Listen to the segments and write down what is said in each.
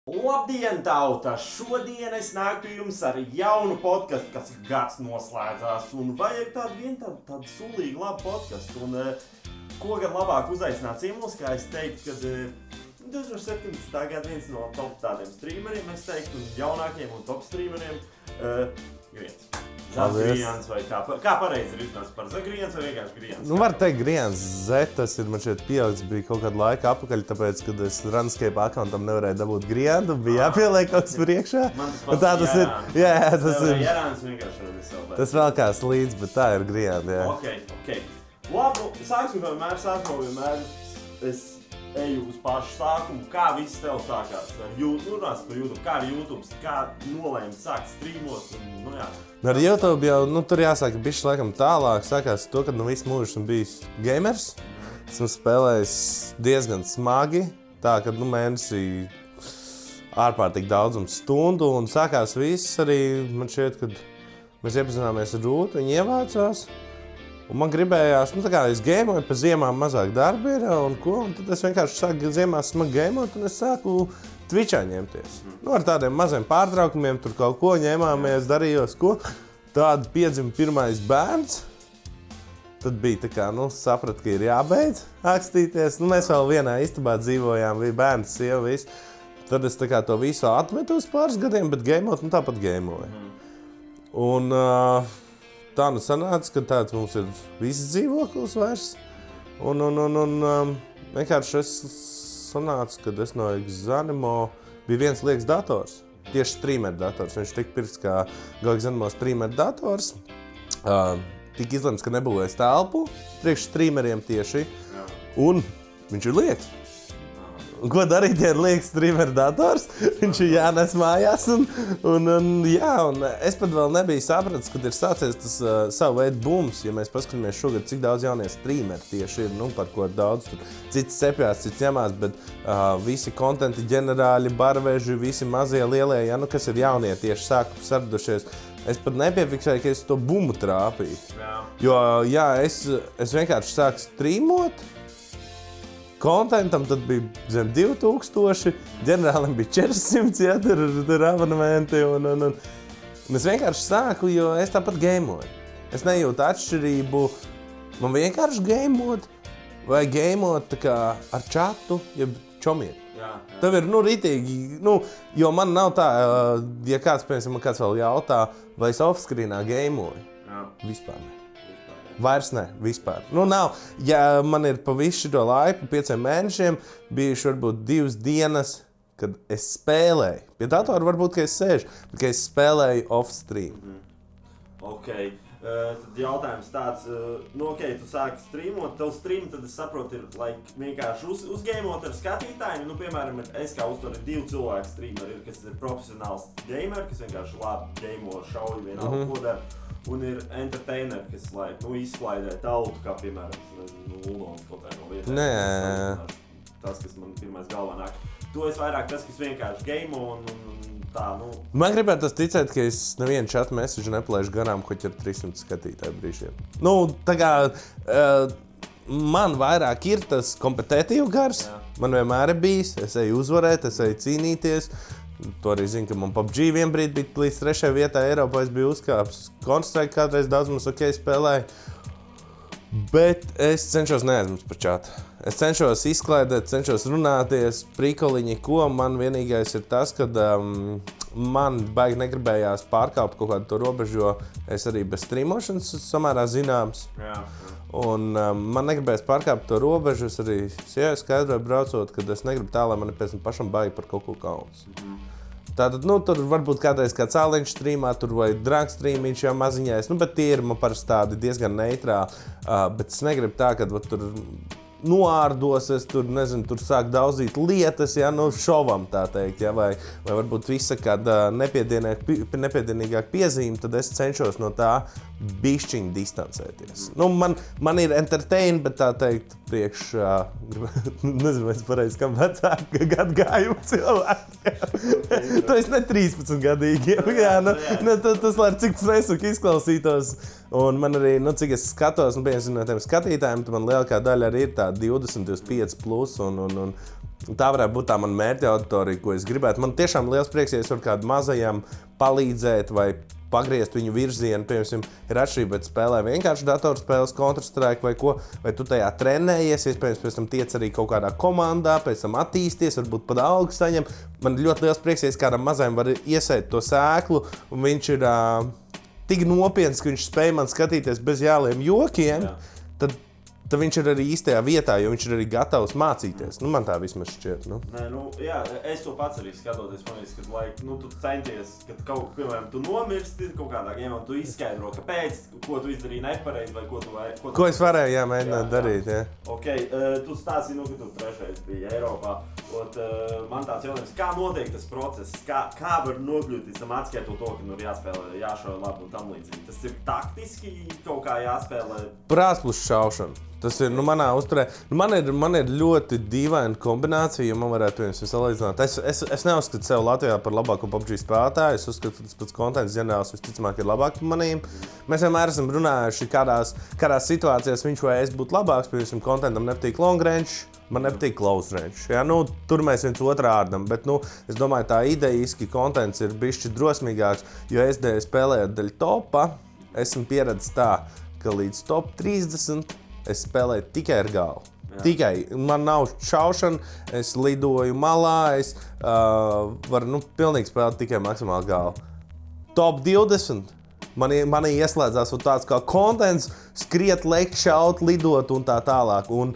Labdien, tauta! Šodien es nāku pie jums ar jaunu podcastu, kas gads noslēdzās. Un vajag tādu sulīgu labu podcastu. Un ko gan labāk uzaicināt ciemos, kā es teiktu, kad 2017. Gada viens no top tādiem streameriem, es teiktu, un jaunākiem un top streameriem, Griens. Zagriens vai kā pareizi ir izrunāts par Zagriens vai vienkārši Griens? Nu, var teikt Griens. Z, tas ir man šeit pielikts, bija kaut kādu laiku apakaļ, tāpēc, kad es Runscape accountam nevarēju dabūt Grienu, bija jāpieliek kaut kas priekšā. Man tas pats tas ir. Jā, tas ir. Jārāns vienkārši var visu. Tas vēl kāds līdz, bet tā ir Griena, jā. Ok. Labu, sāksim vienmēr. Es eju uz pašu sākumu, kā viss tev sākās ar YouTube, kā ar YouTube, kā nolēma sākt streamot un, jā. Ar YouTube jau, tur jāsāk bišķi laikam tālāk, sākās to, kad visu mūžu esmu bijis gamers. Esmu spēlējis diezgan smagi, tā, kad, mēnesī ārkārtīgi daudzums stundu, un sākās viss arī, man šķiet, kad mēs iepazināmies ar Rūtu, viņi ievācās. Un man gribējās, tā kā es gameoju, pa ziemām mazāk darba ir, un tad es vienkārši sāku ziemās smagi gameot, un es sāku Twitchā ņemties. Ar tādiem maziem pārtraukumiem, tur kaut ko ņēmāmies, darījos, ko. Tāda piedzima pirmais bērns. Tad bija tā kā, sapratu, ka ir jābeidz akstīties. Mēs vēl vienā istabā dzīvojām, bija bērns, sieva, viss. Tad es tā kā to visu atmetu uz pāris gadiem, bet gameot, tāpat gameoju. Un tā sanāca, ka tāds mums ir viss dzīvoklis vairs. Un vienkārši es sanāca, kad es no Exanimo bija viens liekas dators. Tieši streamer dators. Viņš tika pirkts kā Exanimo streamer dators. Tika izlemts, ka nebūvēs telpu priekš streameriem tieši. Un viņš ir liekas. Un ko darīt, ja ir liekas streamer dators? Viņš ir jānes mājās. Un es pat vēl nebiju sapratis, kad ir sācies tas savu veidu bums. Ja mēs paskatāmies šogad, cik daudz jaunie streameri tieši ir, par ko daudz tur cits cepjās, cits ņemās, bet visi kontenti ģenerāļi, barveži, visi mazie, lielie, kas ir jaunie tieši sākumu sardušies. Es pat nepiefiksēju, ka es to bumu trāpīju. Jo, es vienkārši sāku streamot. Kontentam tad bija zem 2000, ģenerālim bija 400, tur abonementi, un es vienkārši sāku, jo es tāpat gameoju. Es nejūtu atšķirību, man vienkārši gameot, vai gameot tā kā ar čatu, jeb čomiem. Tev ir, ritīgi, jo man nav tā, ja kāds, piemēram, man kāds vēl jautā, vai es offscreenā gameoju, vispār ne. Vairs ne, vispār. Nav. Ja man ir pa visu šo laiku, 5 mēnešiem, bijuši varbūt 2 dienas, kad es spēlēju. Pie datora varbūt, ka es sēžu, bet ka es spēlēju off-stream. Ok. Tad jautājums tāds, tu sāki streamot, tev stream, tad es saprotu, ir vienkārši uzgamot ar skatītājiem. Piemēram, es kā uztveru 2 cilvēku streameri, kas ir profesionāls gamer, kas vienkārši labi gameo, šauju vienalga, ko dara. Un ir entertainer, kas izklaidē tautu, kā piemēram, Lulons kaut kā no vietām. Nē. Tas, kas man pirmais galvā nāk. Tu esi vairāk tas, kas vienkārši gameo un tā, Man gribētu ticēt, ka es nevienu chat message nepalaižu garām, ko ir 300 skatītāju brīžiem. Tā kā man vairāk ir tas kompetitīvu gars. Man vienmēr ir bijis. Es eju uzvarēt, es eju cīnīties. To arī zinu, ka man PUBG vienbrīd bija līdz 3. vietā Eiropā, es biju uzkāpis. Counter-Strike kādreiz daudz mums spēlēju. Bet es cenšos neaizmirst par čatu. Es cenšos izklaidēt, cenšos runāties, prikoliņi, ko man vienīgais ir tas, kad man baigi negribējās pārkāpt kaut kādu to robežu, jo es arī bez streamošanas samērā zināms. Un man negribējās pārkāpt to robežu, es arī skaidroju braucot, kad es negribu tā, lai man pēc tam pašam baigi par kaut ko kaunas. Tātad, tur varbūt kādreiz kāds āliņš streamā, tur vai drag streamiņš jau maziņais, bet tie ir man parasti tādi diezgan neitrāli, bet es negribu tā, kad tur noārdos, es tur sāk daudzīt lietas, šovam tā teikt, vai varbūt visa kāda nepiedienīgāk piezīme, tad es cenšos no tā bišķiņ distancēties. Man ir entertain, bet tā teikt, priekš, nezinu, vai es pareizi, kam vecāka gadgājumu cilvēki. To es ne 13 gadīgiem, tas, lai cik stresuki izklausītos. Un man arī, cik es skatos, piemēram, no tiem skatītājiem, tad man lielākā daļa arī ir tā 20, 25 plus, un Tā varētu būt tā mana mērķa auditorija, ko es gribētu. Man tiešām liels prieks, ja es varu kādu mazajam palīdzēt vai pagriezt viņu virzienu. Piemēram, ir atšķirība, bet spēlē vienkārši datorspēles, Counter-Strike vai ko, vai tu tajā trenējies, iespējams, pēc tam tiec arī kaut kādā komandā, pēc tam attīsties, varbūt pat algu saņem. Man ļoti liels prieks, ja es kādam mazajam var iesēt to sēklu, un viņš ir tik nopietns, ka viņš spēj man skatīties bez jāliem jokiem, tad viņš ir arī īstajā vietā, jo viņš ir arī gatavs mācīties. Nu, man tā vismaz šķiet. Nu. Nē, jā, es to pats arī skatoties, man liekas, ka, tu centies, kad kaut, piemēram, tu nomirsti kaut kādā gēmā, un tu izskaidro, kāpēc, ko tu izdarīji nepareizi, vai ko es varēju, mēģināt darīt, jā. Ok, tu stāstīji, ka tu trešais biji Eiropā, man tāds jautājums, kā notiek tas process, kā var nokļūt, atskaitot to, ka ir jāspēlē, jāšauj labi un tam līdzīgi. Tas ir taktiski kaut kā jāspēlē? Prātsplušu šaušana. Tas ir, manā uzturē, man ir ļoti dīvaina kombinācija, jo man varētu salīdzināt. Es neuzskatu sev Latvijā par labāko PUBG spēlētāju, es uzskatu, ka tas pats kontents ģenerāls visticamāk ir labāk par maniem. Mēs vienmēr esam runājuši, kādās situācijās viņš vai es būtu labāks, piemēram, kontentam nepatīk long range, man nepatīk close range. Ja, tur mēs viens otru ārdam, bet es domāju, tā idejiski kontents ir bišķi drosmīgāks, jo SD spēlējot daļu topā, esmu pieredzis tā, ka līdz top 30 es spēlēju tikai ar galvu. Tikai. Man nav šaušana, es lidoju malā, es varu pilnīgi spēlēt tikai maksimāli galvu. Top 20 manī ieslēdzās tāds kā kontents, skriet, lekt, šaut, lidot un tā tālāk. Un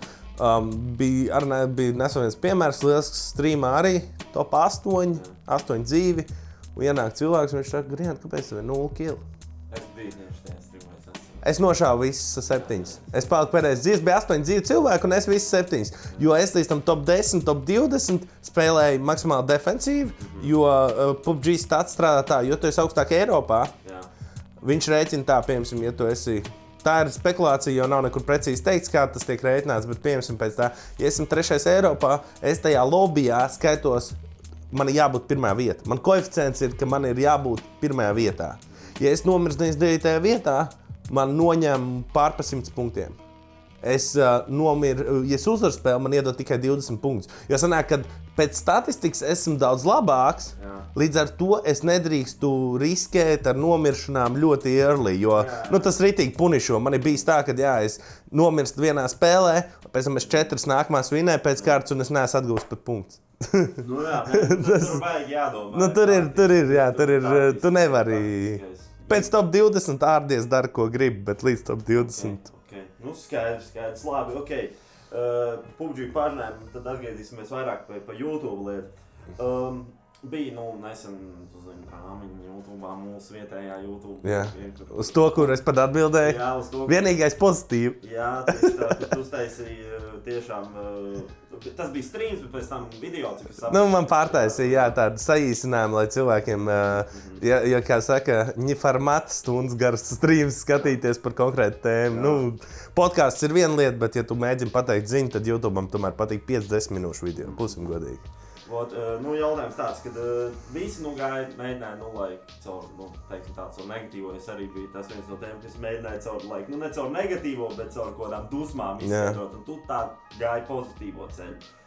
bija nesen viens piemērs, liels streamā arī, top 8 dzīvi. Un ienāk cilvēks, un viņš saka, Griant, kāpēc tev ir 0 kill? Es biju tieši tajā streamā. Es nošāvu visas 7. Es paliku pēdējais dzīves, bija 8 dzīvi cilvēku un es visas 7. Jo es līdz tam top 10, top 20 spēlēju maksimāli defensīvi, jo PUBG stats strādā tā, jo tu esi augstāk Eiropā, viņš rēķina tā, piemēram, ja tu esi, tā ir spekulācija, jo nav nekur precīzi teikts, kā tas tiek rēķināts, bet piemēram pēc tā, ja esmu 3. Eiropā, es tajā lobbyjā skaitos, man ir jābūt 1. vieta. Man koeficients ir, ka man ir jābūt 1. vietā. Ja es nomirstu 99. vietā, man noņem pār 100 punktiem. Es nomiru, ja es uzvaru spēli, man iedod tikai 20 punktus. Jo sanāk, ka pēc statistikas esmu daudz labāks, līdz ar to es nedrīkstu riskēt ar nomiršanām ļoti early, jo tas ritīgi punišo. Man ir bijis tā, ka es nomirstu vienā spēlē, pēc tam es 4 nākamās vinēju pēc kārtas un es neesmu atgūst pat punktus. Tur vajag jādomā. Tur ir, tu nevari. Pēc top 20 ārdies dara, ko grib, bet līdz top 20. Okay. Skaidrs, labi, ok. PUBG pārnēm, tad atgriezīsimies vairāk pa YouTube lietu. Bija, nesen, rāmiņi YouTube'ā, mūsu vietējā YouTube. Jā, uz to, kur es pat atbildēju. Jā, uz to. Vienīgais pozitīvi. Jā, tieši tā, ka tu uztaisīji tiešām, tas bija streams, bet pēc tam video, cik es saprotu. Man pārtaisīja, tādu saīsinājumu, lai cilvēkiem, ja kā saka, neformāta stundas garas streams skatīties par konkrētu tēmu. Podcasts ir viena lieta, bet ja tu mēģini pateikt ziņu, tad YouTube'am tomēr patīk 5-10 minūšu video, būsim godīgi. Jautājums tāds, kad visi mēģināja, lai caur, caur negatīvo, es arī biju tas viens no tiem, kas mēģināja caur, ne caur negatīvo, bet caur kodām dusmām izskaidrot, un tu tā gāji pozitīvo ceļu.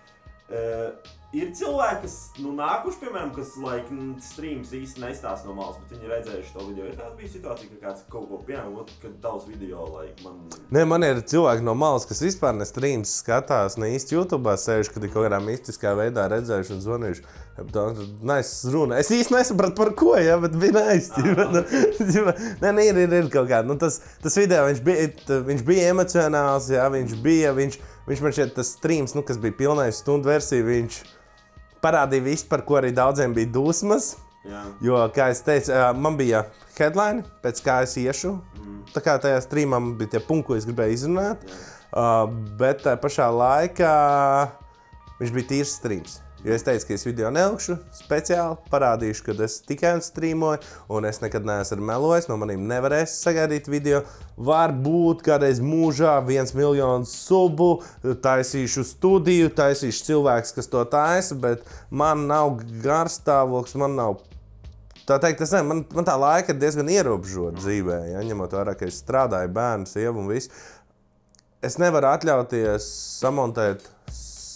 Ir cilvēki, kas nākuši, piemēram, kas streams īsti nestāsta no malas, bet viņi redzējuši to video. Ir tāds bija situācija, ka kāds kaut ko piemēram, kad tavs video, man ir cilvēki no malas, kas vispār ne streams skatās, ne īsti YouTube'ā sēž, kad ir kaut kādā mistiskā veidā redzējuši un zvanījuši. Nice runa. Es īsti nesapratu par ko, bet bija nice. Nē, ir kaut kāda. Tas video, viņš bija emocionāls, viņš man šeit tas streams, kas bija pilnais stundu versija, viņš parādīja visu, par ko arī daudziem bija dusmas. Jā. Jo, kā es teicu, man bija headline, pēc kā es iešu. Tā kā tajā streamā man bija tie punkti, ko es gribēju izrunāt. Bet pašā laikā viņš bija tīrs streams. Jo es teicu, ka es video nelikšu speciāli, parādīšu, kad es tikai streamoju, un es nekad neesmu melojis, no maniem nevarēs sagaidīt video. Varbūt kādreiz mūžā 1 miljonu subu, taisīšu studiju, taisīšu cilvēks, kas to taisa, bet man nav garstāvoklis, man nav. Tā teikt, man tā laika ir diezgan ierobežota dzīvē, ja, ņemot vērā, ka es strādāju, bērnu, sievu un visu. Es nevaru atļauties samontēt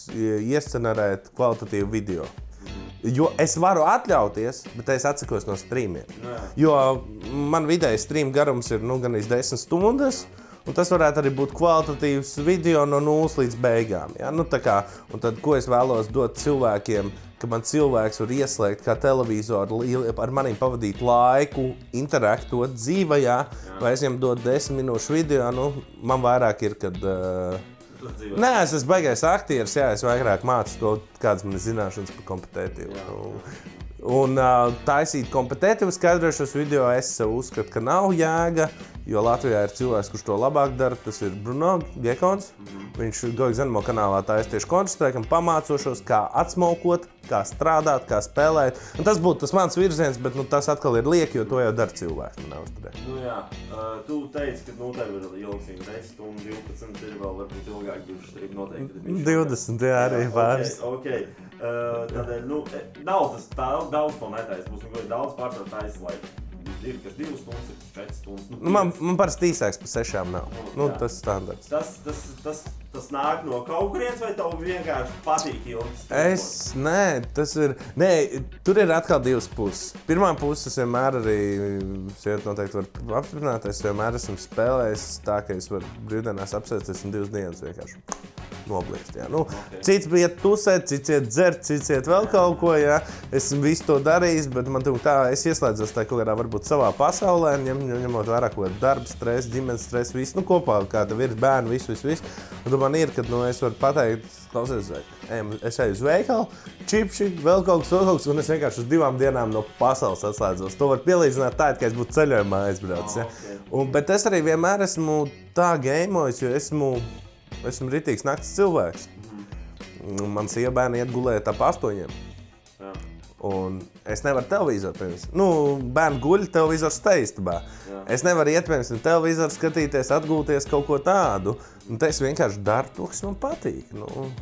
iescenarēt kvalitatīvu video. Jo es varu atļauties, bet es atsakos no streamiem. Jo man vidēji stream garums ir gan 10 stundas, un tas varētu arī būt kvalitatīvs video no 0 līdz beigām. Ja? Tā kā, un tad, ko es vēlos dot cilvēkiem, ka man cilvēks var ieslēgt kā televizoru, ar maniem pavadīt laiku, interaktot dzīvajā, vai es viņam dot 10 minūšu video, man vairāk ir, kad... Nē, es esmu baigais aktieris, jā, es vairāk mācu to, kādas man ir zināšanas par kompetitīvu. Un taisīt kompetitīvu skaidrošos video es uzskatu, ka nav jēga, jo Latvijā ir cilvēks, kurš to labāk dara, tas ir Bruno Gekons. Viņš Goigs Zenmo kanālā taisa tieši kontrstrēkam pamācošos, kā atsmokot, kā strādāt, kā spēlēt. Un tas būtu tas mans virziens, bet tas atkal ir lieki, jo to jau dara cilvēks. Tu teici, ka tev ir ilgs 10 stundu, 12 ir vēl varbūt ilgāk bijuši noteikti. 20, jā, arī pāris. Okay. Tādēļ, nav tas daudz to netaisa. Būs daudz pārstāv taisa laika. Ir kas 2 stundas, ir 4 stundas. Man parasti īsāks pa 6 nav. Tas standarts. Tas nāk no kaut kurienes, vai tev vienkārši patīk ilgi? Tur ir atkal divas puses. Pirmā puse es vienmēr arī, sievieti noteikti var apstiprināt, es vienmēr esmu spēlējis tā, ka es varu brīvdienās apsēsties un 2 dienas vienkārši nobliest. Cits iet tusēt, cits iet dzert, cits iet vēl kaut ko, jā. Esmu visu to darījis, bet man tā, es ieslēdzos tā kaut kādā varbūt savā pasaulē, ņemot vairāk kaut darba, stress, ģimenes stress, visu, kopā kāda ir bērni, visu. Un man ir, kad es varu pateikt, klausies, es eju uz veikalu, čipši, vēl kaut kas, un es vienkārši uz 2 dienām no pasaules atslēdzos. To var pielīdzināt tā, ka es būtu ceļojumā aizbraucis. Ja? Bet es arī vienmēr esmu tā gameojis, jo esmu ritīgs nakts cilvēks. Man sievabērni iet gulēt ap 8. Un es nevaru televizoru, piemēram. Bērni guļ, televizors steistabā. Es nevaru iet, piemēram, televizoru skatīties, atgulties kaut ko tādu. Un te es vienkārši daru to, kas man patīk.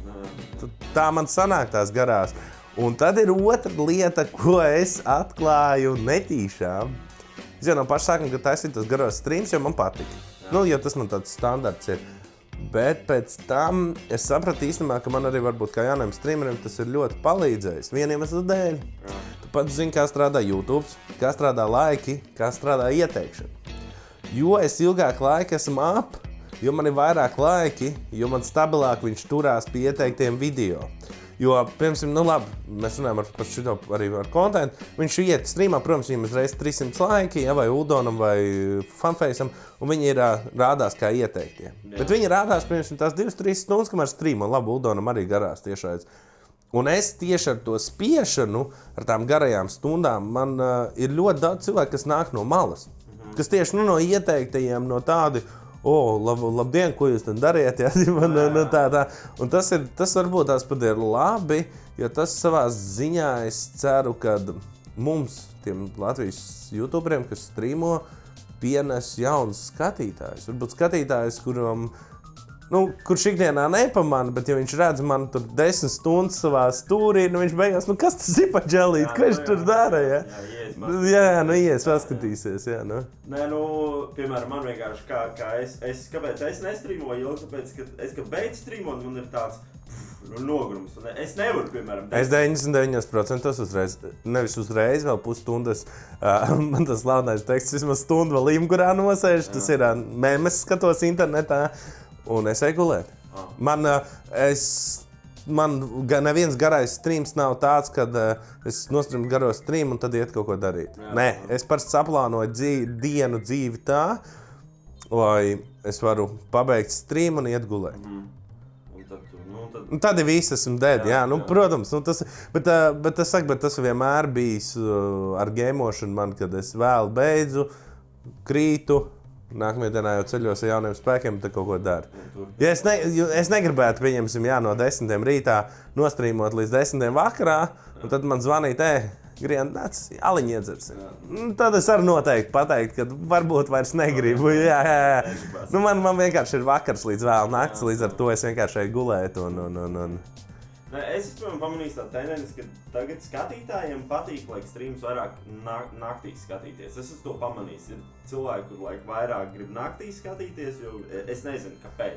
Tā man sanāk tās garās. Un tad ir otra lieta, ko es atklāju netīšām. Es jau no paša sākuma, kad taisīju tos garos streams, jo man patika. Jo tas man tāds standarts ir. Bet pēc tam es sapratu īstenībā, ka man arī varbūt kā jauniem streameriem tas ir ļoti palīdzējis. Vieniem iemeslu dēļ. Tu pats zini, kā strādā YouTube, kā strādā laiki, kā strādā ieteikšana. Jo es ilgāk laika esmu jo man ir vairāk laiki, jo man stabilāk viņš turās pie ieteiktiem video. Jo, piemēram, labi, mēs runājam par šito arī ar kontentu. Viņš iet streamā, protams, viņam uzreiz 300 laiki, vai Uldonam, vai Funfaceam, un viņi ir rādās kā ieteiktie. Bet viņi rādās, piemēram, tās 2-3 stundas, kamēr streamo. Labi, Uldonam arī garās tiešais. Un es tieši ar to spiešanu, ar tām garajām stundām, man ir ļoti daudz cilvēku, kas nāk no malas. Kas tieši no ieteiktajiem, no tādi, labdien, ko jūs tad dariet, jā, tā. Un tas varbūt tās pat ir labi, jo tas savā ziņā es ceru, ka mums, tiem Latvijas youtuberiem, kas streamo, pienes jaunus skatītājus. Varbūt skatītājus, kurš ikdienā nepamana, bet ja viņš redz man tur 10 stundas savā stūrī, viņš beigās, kas tas ir pa dželīt, ko viņš tur dara, ja? Ies paskatīsies, jā, Nē, piemēram, man vienkārši, kāpēc es nestrīmoju ilgi, tāpēc, ka es, kad beidz strīmot, man ir tāds nogrums. Es nevaru, piemēram... Es 99% uzreiz, nevis uzreiz, vēl pusstundas, man tas slavenais teksts, vismaz stundu vēl imgurā nosēž, tas ir memes skatos internetā, un es eju gulēt. Man neviens garais streams nav tāds, kad es nostrīmu garo streamu un tad iet kaut ko darīt. Nē, es parasti saplānoju dienu dzīvi tā, lai es varu pabeigt streamu un iet gulēt. Tad ir viss, esmu dead, jā. Protams, bet tas vienmēr bijis ar gameošanu man, kad es vēl beidzu, krītu. Nākamajā dienā jau ceļos ar jauniem spēkiem, tad kaut ko dara. Ja es negribētu, pieņemsim, no 10 rītā nostrīmot līdz 10 vakarā, un tad man zvanīt, Grien, nāc, aliņi iedzersim. Tad es arī noteikti pateikt, ka varbūt vairs negribu. Jā. Man vienkārši ir vakars līdz vēl nakts, līdz ar to es vienkārši eju gulēt un... Es pamanīju tādu tendenci, ka tagad skatītājiem patīk, lai streams vairāk naktī skatīties. Es esmu to pamanījis. Ir cilvēki, kur vairāk grib naktī skatīties, jo es nezinu, kāpēc.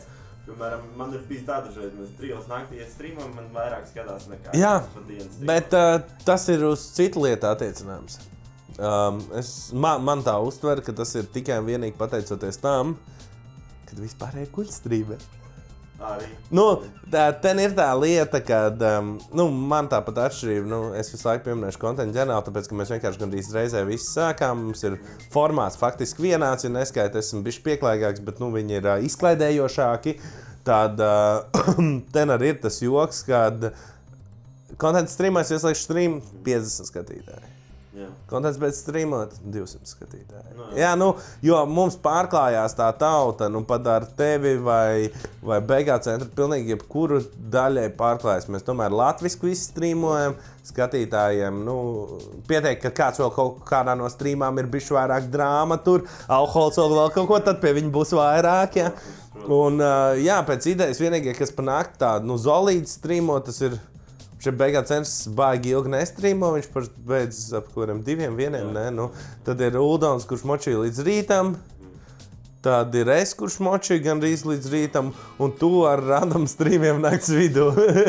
Piemēram, man ir bijis dažreiz, mēs 3 naktī streamam, man vairāk skatās nekā. Jā, bet tas ir uz citu lietu attiecināms. Man tā uztver, ka tas ir tikai un vienīgi pateicoties tam, kad vispārēji guļ streamē. Arī. Ten ir tā lieta, kad man tāpat atšķirība, es visu laiku pieminēšu kontentu ģenerāli, tāpēc, ka mēs vienkārši gandrīz reizē visi sākām, mums ir formāts faktiski vienāds, ja neskait, esmu bišķi pieklājīgāks, bet viņi ir izklaidējošāki, tad ten arī ir tas joks, kad kontentu streamēs ieslēgšu stream 50 skatītāji. Kontents pēc streamot 200 skatītāji. Jā, jo mums pārklājās tā tauta, pat ar tevi vai BG centru pilnīgi jebkuru daļai pārklājas. Mēs tomēr latvisku visu streamojam, skatītājiem, pietiek, ka kāds vēl kaut kādā no streamām ir bišķi vairāk drāma tur, alkohols vēl kaut ko, tad pie viņa būs vairāk, jā. Un, jā, pēc idejas vienīgie, kas panāk tādu, zolīdu streamo, tas ir šeit BG centrs baigi ilgi nestrīmo, viņš beidz ap kuriem 2, 1, tad ir Uldons, kurš močīja līdz rītam, tad ir es, kurš močīja gandrīz līdz rītam, un tu ar random streamiem nakts vidū.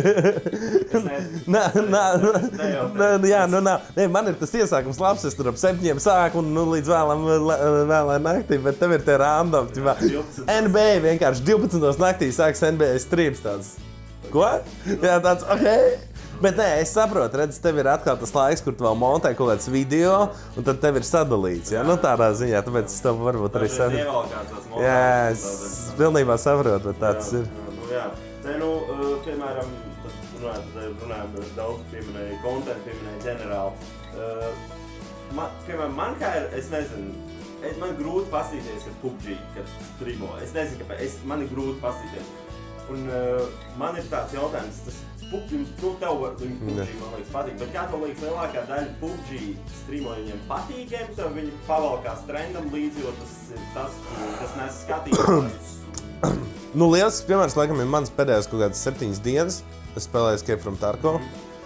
Man ir tas iesākums labs, es tur ap 7 sāku un līdz vēlai naktī, bet tev ir tie random. NBA vienkārši 12 naktī sāks NBA streams tāds. Ko? Jā, tāds, ok. Bet nē, es saprotu, redz, tev ir atkal tas laiks, kur tu vēl montē kaut kāds video, un tad tev ir sadalīts, jā? Tādā ziņā, tāpēc es tev varbūt arī saprotu. Jā, es pilnībā saprotu, bet tāds ir. Jā, piemēram, runājam daudz pieminēja kontentu, pieminēja ģenerāli. Piemēram, man kā ir, es nezinu, man grūti pasīties ar PUBG, kad streamo. Es nezinu, kāpēc, man ir grūti pasīties. Un man ir tāds jautājums, tas tev var PUBG, man liekas, patīk, bet kā tev liekas lielākā daļa PUBG streamo viņiem patīk games, vai viņi pavalkās trendam līdzi, jo tas ir tas, kas nes skatītājus? Liels piemērs, laikam, ir mans pēdējās kaut kādas 7 dienas. Es spēlēju Escape from Tarkov.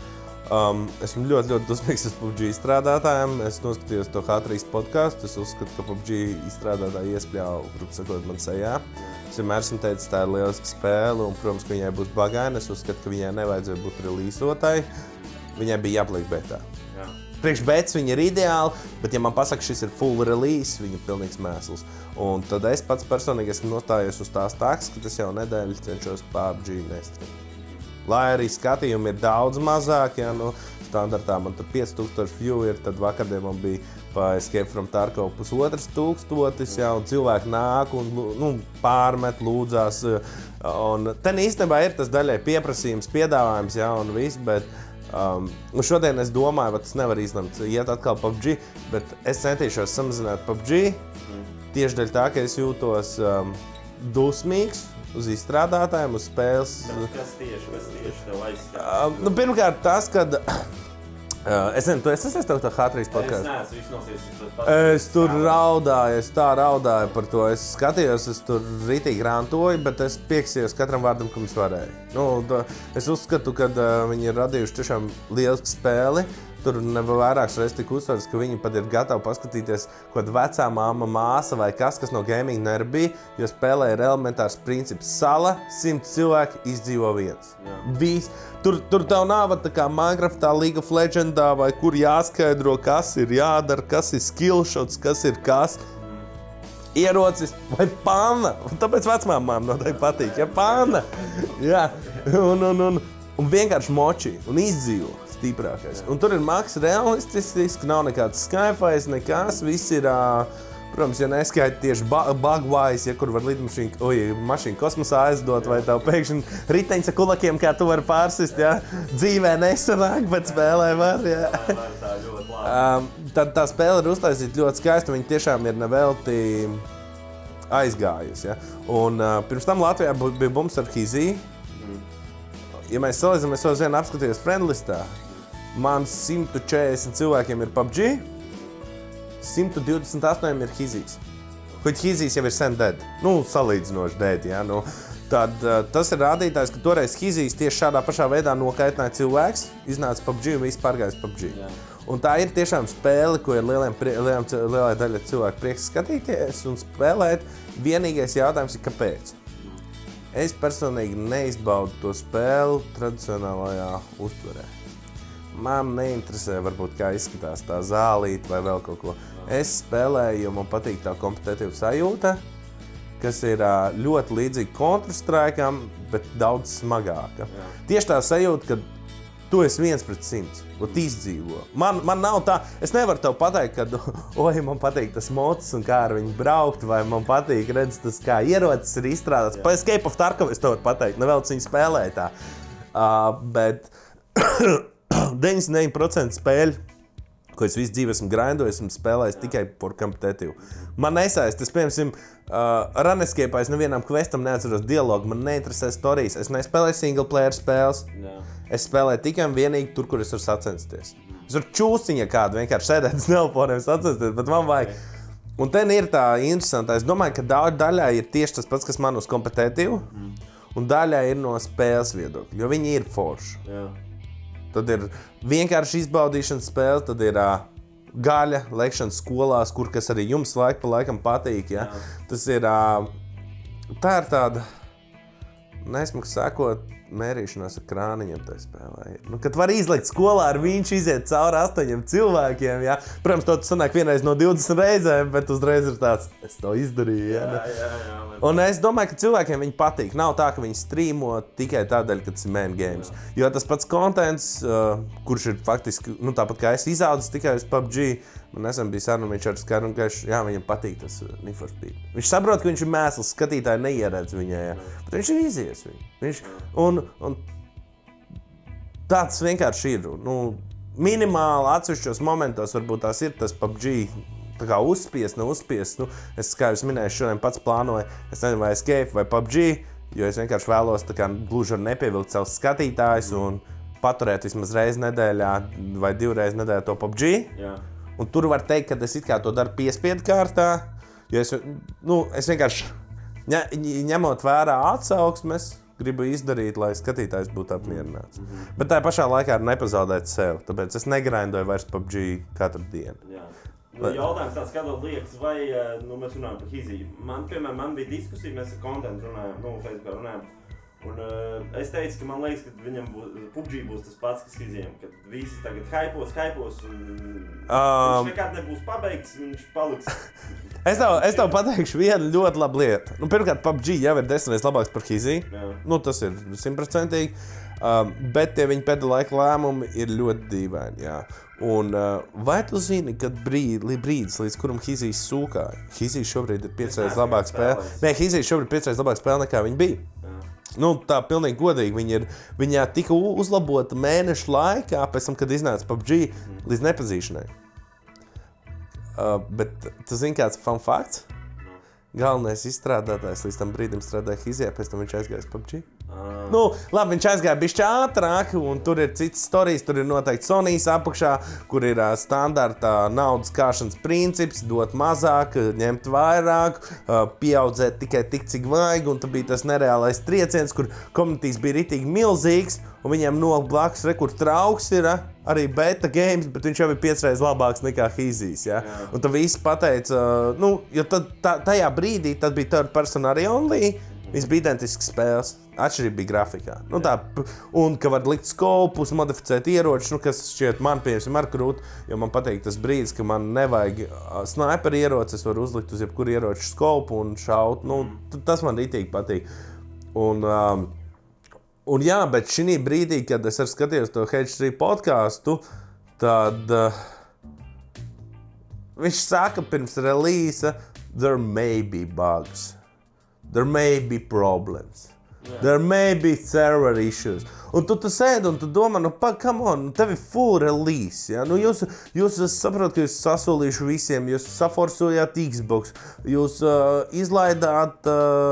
Esmu ļoti dusmīgs uz PUBG izstrādātājiem. Es noskatījos to H3 podcastu. Es uzskatu, ka PUBG izstrādātāji iespļāva, grupu sakot, man sejā. Es vienmēr esmu teicis, tā ir lieliska spēle, un, protams, ka viņai būs bagaini. Es uzskatu, ka viņai nevajadzēja būt relīsotai. Viņai bija jāpaliek betā. Priekš bets viņa ir ideāli, bet ja man pasaka, šis ir full release, viņa ir pilnīgs mēsls. Un tad es pats personīgi esmu nostājies uz tās taks, ka tas jau nedēļu cenšos PUBG nestream. Lai arī skatījumi ir daudz mazāk, standartā man tur 5000 view ir, tad vakardien man bija pa Escape from Tarkov 1500, un cilvēki nāk un pārmet, lūdzās. Un ten īstenībā ir tas daļai pieprasījums, piedāvājums, un viss, bet šodien es domāju, ka tas nevar izlemt, iet atkal PUBG, bet es centīšos samazināt PUBG tieši dēļ tā, ka es jūtos dusmīgs uz izstrādātājiem, uz spēles. Kas tieši tev aizskatās? Pirmkārt tas, kad es nezinu, tu esi tev tā H3 podcastu? Es neesmu, viss nosies. Es tur raudāju, es tā raudāju par to. Es skatījos, es tur ritīgi rantoju, bet es pieksījos katram vārdam, kam es varēju. Es uzskatu, ka viņi ir radījuši tiešām lielisku spēli. Tur vairākas reizes tika uzsverts, ka viņi pat ir gatavi paskatīties kaut kāda vecā māma, māsa vai kas no gaming nerbija, jo spēlē ir elementārs princips. Sala, 100 cilvēki izdzīvo viens. Viss. Tur tev nav tā kā Minecraftā, League of Legendā, vai kur jāskaidro, kas ir jādara, kas ir skillshots, kas ir kas. Ierocis vai panna. Un tāpēc vecmāmām noteikti patīk. Ja, panna. Jā. Un vienkārši moči un izdzīvo. Stiprākais. Un tur ir maks realistiski, nav nekāds skyfais, nekas, viss ir, protams, ja neskaita tieši bugwise, ja kur var mašīnu kosmosā aizdot, vai tev pēkšņi riteņas ar kulakiem, kā tu vari pārsist, ja, dzīvē nesanāk, bet spēlē var, ja. Tad tā spēle ir uztaisīta ļoti skaista, viņa tiešām ir nevelti aizgājusi, ja. Un pirms tam Latvijā bija bums ar Hizī. Ja mēs salīdzinām, es vēl vienu apskatījos friendlistā. Man 140 cilvēkiem ir PUBG, 128 ir Hizīs. Kaut Hizīs jau ir sen dead. Salīdzinoši dead, ja. Tad tas ir rādītājs, ka toreiz Hizīs tieši šādā pašā veidā nokaitināja cilvēks, iznāca PUBG un viss pārgājis PUBG. Un tā ir tiešām spēle, ko ir lielai daļai cilvēku prieks skatīties un spēlēt. Vienīgais jautājums ir, kāpēc? Es personīgi neizbaudu to spēli tradicionālajā uztverē. Man neinteresē, varbūt, kā izskatās tā zālīte vai vēl kaut ko. Es spēlēju, jo man patīk tā kompetitīva sajūta, kas ir ļoti līdzīga Counter-Strike'am, bet daudz smagāka. Jā. Tieši tā sajūta, ka tu esi 1/100, ot izdzīvo. Man nav tā, es nevaru tev pateikt, ka, oi, man patīk tas mods un kā ar viņu braukt, vai man patīk, redz, tas kā ierocis ir izstrādāts. Pa Escape of Tarkov es tev varu pateikt, nevēlc viņu spēlēja tā. Bet 99% spēļu, ko es visu dzīvi esmu grindojis, esmu spēlējis tikai par kompetitīvu. Man nesaist, es, piemēram, Runescape'ā es nevienam questam neatceros dialogu, man neinteresē storijas, es nespēlēju single player spēles. Jā. Es spēlēju tikai un vienīgi tur, kur es varu sacensties. Es varu čūstiņa kādu vienkārši sēdēt uz telefoniem sacensties, bet man vajag. Un ten ir tā interesantā. Es domāju, ka daļā ir tieši tas pats, kas man uz kompetitīvu, un daļā ir no spēles viedokļa, jo viņi ir forši. Jā. Tad ir vienkārši izbaudīšanas spēle, tad ir gaļa, lekšana skolās, kur kas arī jums laika pa laikam patīk. Ja? Tas ir, tā ir tāda, nesmuki sakot, mērīšanās ar krāniņiem tajā spēlē. Nu, kad var izlikt skolā ar viņš iziet cauri 8 cilvēkiem, ja? Protams, to sanāk vienreiz no 20 reizēm, bet uzreiz ir tāds, es to izdarīju. Ja? Jā. Un es domāju, ka cilvēkiem viņi patīk. Nav tā, ka viņi streamo tikai tādēļ, ka tas ir main games. Jo tas pats kontents, kurš ir faktiski, nu tāpat kā es izaudzis tikai uz PUBG, man nesen bija saruna, viņš ar skaru un gaišu, jā, viņam patīk tas Need for Speed. Viņš saprot, ka viņš ir mēsls, skatītāji neieredz viņai, jā. Bet viņš ir izies viņu. Un tāds vienkārši ir. Nu, minimāli atsevišķos momentos varbūt tās ir tas PUBG, tā kā uzspiest, neuzspiest. Nu, es, kā jūs minēju, šodien pats plānoju, es nezinu, vai Escape vai PUBG, jo es vienkārši vēlos tā kā gluži ar nepievilkt savus skatītājus un paturēt vismaz reizi nedēļā vai 2 reizes nedēļā to PUBG. Jā. Un tur var teikt, ka es it kā to daru piespiedu kārtā, jo es vienkārši ņemot vērā atsauksmes, gribu izdarīt, lai skatītājs būtu apmierināts. Bet tā pašā laikā arī nepazaudēt sev, tāpēc es negrindoju vairs PUBG katru dienu. Jā. Jautājums tāds, kādot liekas, vai mēs runājam par Hiziju. Man bija diskusija, mēs ar kontentu runājam, Facebookā runājam. Un es teicu, ka man liekas, ka viņam PUBG būs tas pats, kas Hizijam, kad visi tagad hypos un viņš nekad nebūs pabeigts, viņš paliks. Es tev pateikšu vienu ļoti labu lietu. Nu, pirmkārt, PUBG jau ir 10 reizes labāks par Hiziju. Nu, tas ir 100%. Bet tie viņa pēdējā laika lēmumi ir ļoti dīvaini. Jā. Un vai tu zini, kad brīdis, līdz kuram Hizijas sūkāja? Hizija šobrīd ir 5 reizes labāka spēle. Nē, Hizija šobrīd ir 5 reizes labāka spēle nekā viņa bija. Nu, tā pilnīgi godīgi. Viņa tika uzlabota mēnešu laikā, pēc tam, kad iznāca PUBG līdz nepazīšanai. Bet tu zini, kāds fun fakts? Galvenais izstrādātājs līdz tam brīdim strādāja Hizijā, pēc tam viņš aizgāja uz PUBG. Nu, labi, viņš aizgāja bišķi ātrāk, un tur ir citas storijas, tur ir noteikti Sonijas apakšā, kur ir standarta naudas kāšanas princips, dot mazāk, ņemt vairāk, pieaudzēt tikai tik, cik vajag, un tad bija tas nereālais trieciens, kur komunitīs bija ritīgi milzīgs, un viņiem nok blakus, kur trauks ir arī beta games, bet viņš jau ir 5 reizes labāks nekā Hizijas, ja? Un tad visi pateica, jo tad tajā brīdī, tad bija third person arī only, viss bija identisks spēles, atšķirība bija grafikā. Nu, tā, un ka var likt skopus, modificēt ieročus, kas šķiet man pieņemsim ar krūti, jo man patīk tas brīdis, ka man nevajag sniperi ieroci, es varu uzlikt uz jebkuru ieroču skopu un šaut. Nu, tas man ritīgi patīk. Un jā, bet šī brīdī, kad es arī skatījos to H3 podcastu, tad viņš saka pirms release, there may be bugs. There may be problems. Yeah. There may be server issues. Un tu sēdi un tu domā, come on, tev ir full release. Ja? Jūs saprotat, ka jūs sasolījuši visiem, jūs saforsojāt Xbox, jūs izlaidāt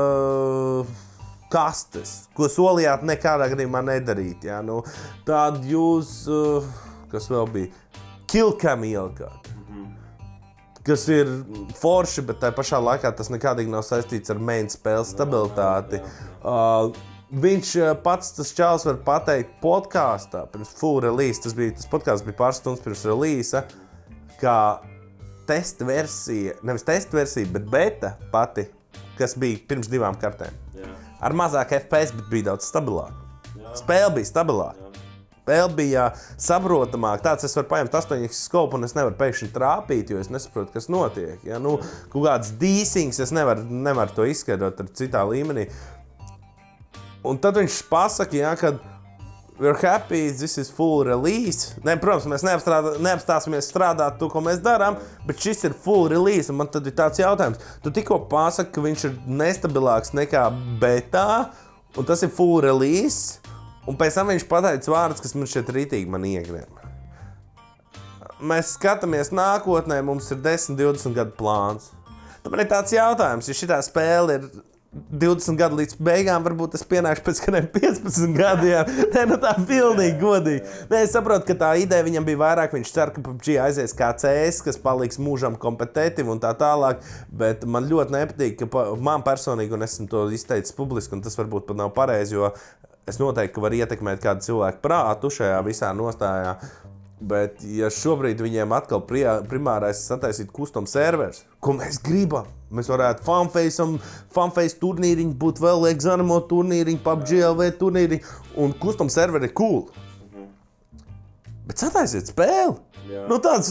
kastes, ko solījāt nekādā gadījumā nedarīt. Ja? Tad jūs, kas vēl bija, Killcam ielikāt. Kas ir forši, bet tā pašā laikā tas nekādīgi nav saistīts ar main spēles stabilitāti. Viņš pats tas čāls var pateikt podkāstā pirms full release, tas podkāsts bija pāris stundas pirms release, kā testa versija, nevis testa versija, bet beta pati, kas bija pirms 2 kartēm. ar mazāk FPS, bet bija daudz stabilāk. Spēle bija stabilāka. Spēle bija saprotamāk. Tāds es varu paņemt 8x skopu un es nevaru pēkšņi trāpīt, jo es nesaprotu, kas notiek. Ja? Nu, kaut kāds dīsings, es nevaru to izskaidrot ar citā līmenī. Un tad viņš pasaka, ja, kad we're happy, this is full release. Ne, protams, mēs neapstāsimies strādāt to, ko mēs darām, bet šis ir full release. Un man tad ir tāds jautājums. Tu tikko pasaki, ka viņš ir nestabilāks nekā betā, un tas ir full release. Un pēc tam viņš pateica vārdus, kas man šeit rītīgi man iegriem. Mēs skatāmies nākotnē, mums ir 10-20 gadu plāns. Tad man ir tāds jautājums, ja šitā spēle ir 20 gadu līdz beigām, varbūt es pienākšu pēc kādiem 15 gadiem. Nē, nu tā pilnīgi godīgi. Nē, es saprotu, ka tā ideja viņam bija vairāk, viņš cer, ka PUBG aizies kā CS, kas paliks mūžam kompetitīvi un tā tālāk, bet man ļoti nepatīk, ka man personīgi, un esmu to izteicis publiski, un tas varbūt pat nav pareizi, jo es noteikti, ka var ietekmēt kādu cilvēku prātu šajā visā nostājā, bet ja šobrīd viņiem atkal primārais sataisīt custom servers, ko mēs gribam, mēs varētu fanface turnīriņi, būt vēl Exanimo turnīriņi, PUBG LV turnīriņi, un custom serveri ir cool. Bet sataisiet spēli. Nu tāds,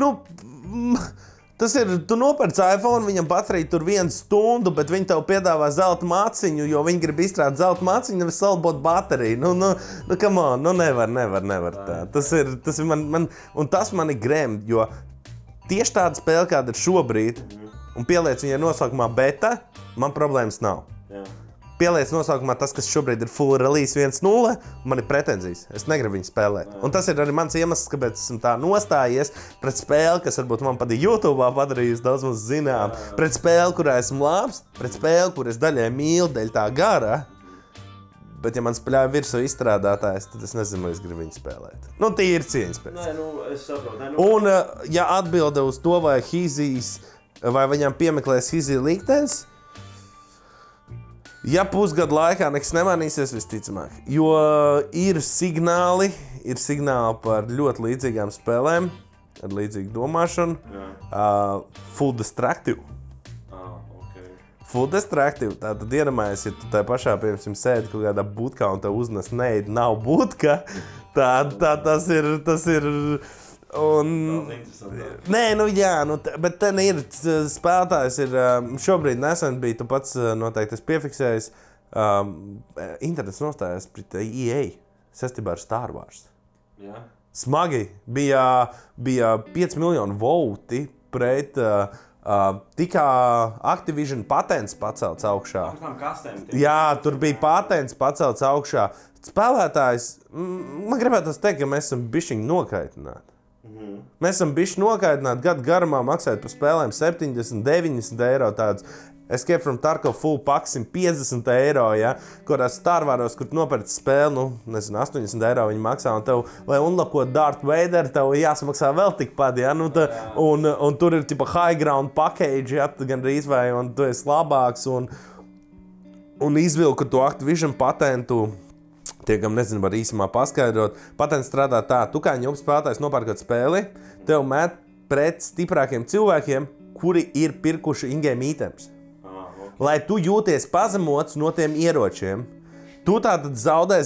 tas ir, tu nopērci iPhone, viņam baterija tur 1 stundu, bet viņi tev piedāvā zelta maciņu, jo viņi grib izstrādāt zelta maciņu, nevis salbot bateriju. Come on, nevar tā. Tas ir man, un tas mani grem, jo tieši tāda spēle, kāda ir šobrīd, un pieliec viņai nosaukumā beta, man problēmas nav. Jā. Pieliec nosaukumā tas, kas šobrīd ir full release 1.0, man ir pretenzijas. Es negribu viņu spēlēt. Un tas ir arī mans iemesls, kāpēc esmu tā nostājies pret spēli, kas varbūt man pat YouTube'ā padarījusi daudz mums zinām. Pret spēli, kurā esmu labs, pret spēli, kur es daļai mīlu, dēļ tā gara. Bet ja man spēlēja virsū izstrādātājs, tad es nezinu, vai es gribu viņu spēlēt. Nu, tīri cieņas pēc. Nē, es saprotu. Un, ja atbilde uz to, vai Hizijs, vai viņam piemeklēs Hizija liktenis, ja pusgadu laikā nekas nemainīsies, visticamāk, jo ir signāli par ļoti līdzīgām spēlēm, ar līdzīgu domāšanu, Full Destructive. Okay. Full Destructive, tātad iedomājies, ja tu tā pašā, piemēram, sēdi kaut kādā būtkā un tev uznes neid, nav būtka, tas ir un... Nē, bet te ir spēlētājs, šobrīd nesen bija, tu pats noteikti esi piefiksējis, internets nostājās pret EA, saistībā ar Star Wars. Jā. Smagi, bija 5 miljonu voti pret tikā Activision patents pacelts augšā. Jā, tur bija patents pacelts augšā. Spēlētājs, man gribētu teikt, ka mēs esam bišķiņi nokaitināti. Mēs esam bišķi nokaitināti gadu garumā maksājot par spēlēm 70-90 eiro tāds. Escape from Tarkov full pack 150 eiro, ja? Kurās Star Waros, kur nopērci spēli, 80 eiro viņi maksā, un tev, lai unlokot Darth Vader, tev jāsamaksā vēl tikpat, ja? Un tur ir tipa high ground package, ja? Gandrīz vai, un tu esi labāks, un izvilku to Activision patentu. Tie, kam nezinu, var īsumā paskaidrot. Patents strādā tā, tu kā ņūp spēlētājs nopērkot spēli, tev met pret stiprākiem cilvēkiem, kuri ir pirkuši in-game items. Lai tu jūties pazemots no tiem ieročiem, tu tātad zaudē.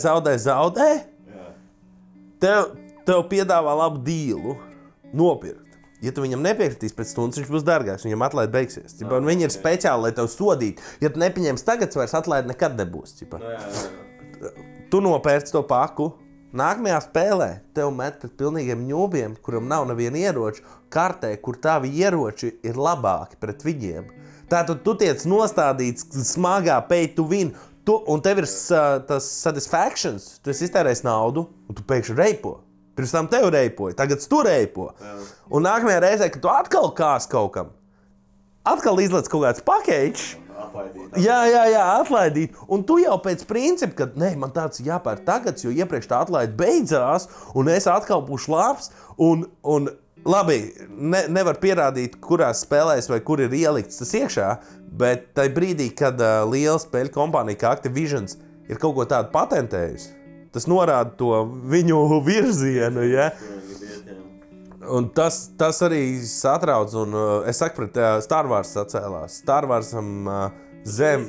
Tev piedāvā labu dīlu nopirkt. Ja tu viņam nepiekritīs pēc stundas, viņš būs dārgāks, viņam atlaid beigsies. Un viņi ir speciāli, lai tev sodītu. Ja tu nepieņems tagad, vairs atlaid nekad nebūs. Tu nopērci to paku, nākamajā spēlē tev met pret pilnīgiem ņūbiem, kuram nav neviena ieroča, kartē, kur tavi ieroči ir labāki pret viņiem. Tātad tu tiec nostādīts smagā pay to win, un tev ir tas satisfactions, tu esi iztērējis naudu, un tu pēkšņi reipo. Pirms tam tev reipoja, tagad tu reipo. Un nākamajā reizē, kad tu atkal kās kaut kam, atkal izlec kaut kāds package, Jā, atlaidīt. Un tu jau pēc principa, ka man tāds jāpēr tagad, jo iepriekš tā atlaida beidzās, un es atkal būšu labs, un labi, nevar pierādīt, kurās spēlēs vai kur ir ielikts tas iekšā, bet tai brīdī, kad liela spēļu kompānija kā Activision ir kaut ko tādu patentējusi, tas norāda to viņu virzienu, ja? Un tas arī satrauc, un es saku, pret Star Wars sacēlās. Star Warsam zem.